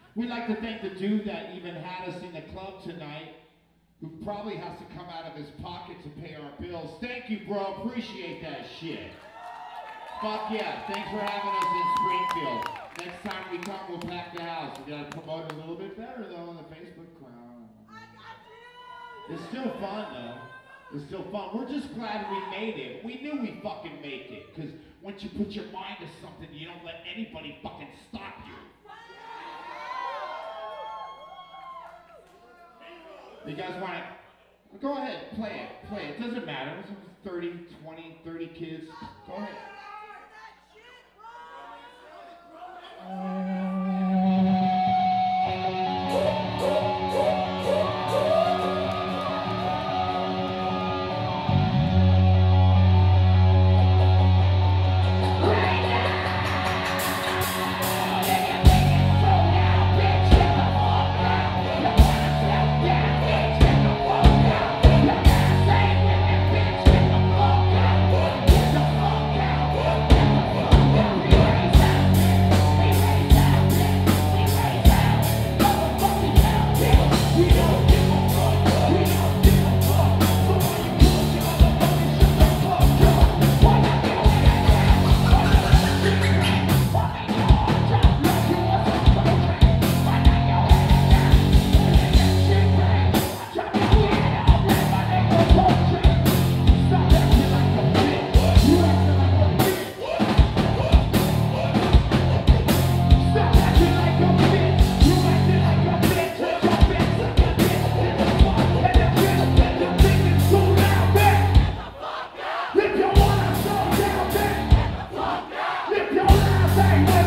We'd like to thank the dude that even had us in the club tonight, who probably has to come out of his pocket to pay our bills. Thank you, bro. Appreciate that shit. Fuck yeah. Thanks for having us in Springfield. Next time we come, we'll pack the house. We gotta promote it a little bit better, though, on the Facebook crowd. It's still fun, though. It's still fun. We're just glad we made it. We knew we'd fucking make it, because once you put your mind to something, you don't let anybody fucking stop you. You guys want to? Go ahead, play it, play it. Doesn't matter. It's 30, 20, 30 kids. Go ahead. Say